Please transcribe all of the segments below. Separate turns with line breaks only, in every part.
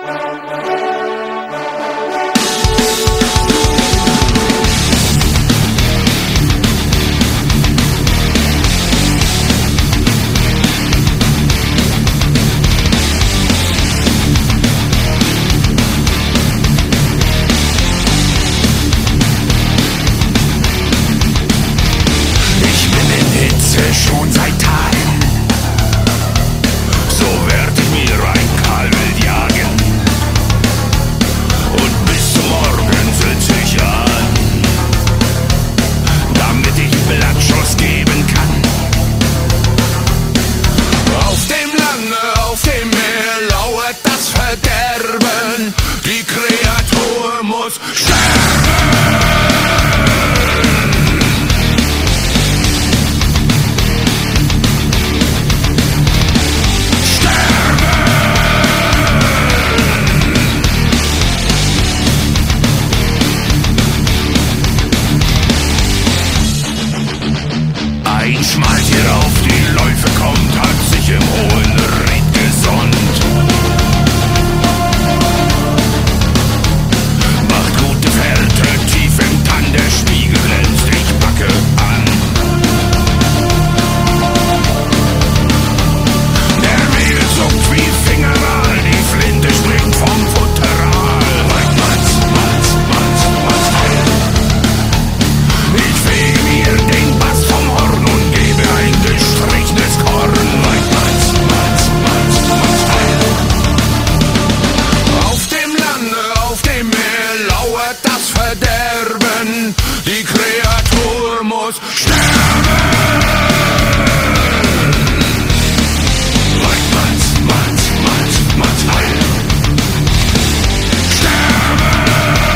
Schon seit Tagen, so werd ich mir ein Kahlwild jagen und bis zum Morgen sitz ich an, damit ich Blattschuss geben kann. Auf dem Lande, auf dem Meer lauert das Verderben, die Kreatur muss sterben. Ein Schmaltier auf die Läufe kommt, hat sich im hohen Ried gesund. Macht gute Fährte, tief im Tann, der Spiegel glänzt, ich packe an. Der Wiegel zuckt wie Fingeral, die Flinte springt vom Futteral. Matz, Matz, Matz, Matz, heil. Ich fege mir den Bass vom Horn und gebe ein gestrichenes Korn. Matz, Matz, Matz, Matz, heil. Auf dem Lande, auf dem Meer lauert das Verderben, die Kreatur muss sterben. Matz, Matz, Matz, Matz, heil. Sterben.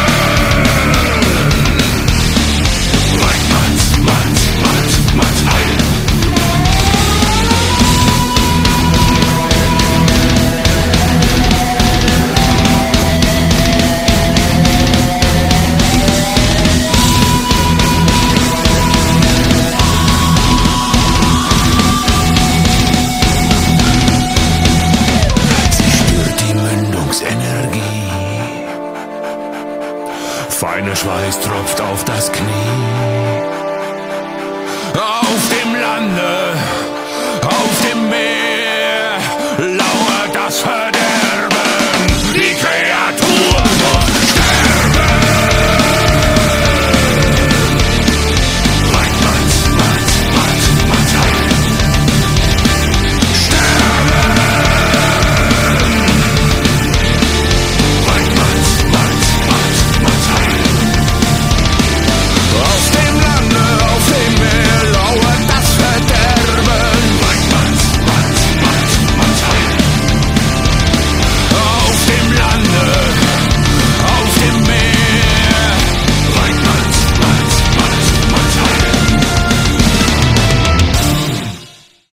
Matz, Matz, Matz, Matz, heil. Sie spürt die Mündungsenergie. Feiner Schweiß tropft auf das Knie. Auf dem Lande,